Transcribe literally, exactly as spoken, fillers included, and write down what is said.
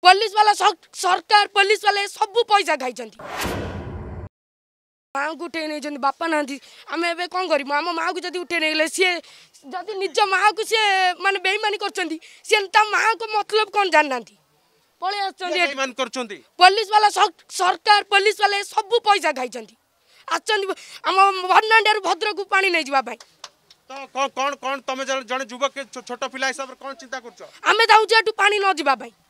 Police वाला सरकार police वाले सब पैसा खाई माँ को उठे नहीं बापा ना आम ए कौन कर माँ को जब उठे नहीं गले सी जदि निज माँ को सी माने बेईमानी कर माँ को मतलब कौन जानना पलि पुलिस वाला सरकार पुलिस वाले सब पैसा खाई आम भरनांडिया भद्रक पानी नहीं जावाई तो कौन कौन कौन तुम जन युवक छोट पिला हिसाब से कौन चिंता कर आम चाहूँ पानी न जावाई।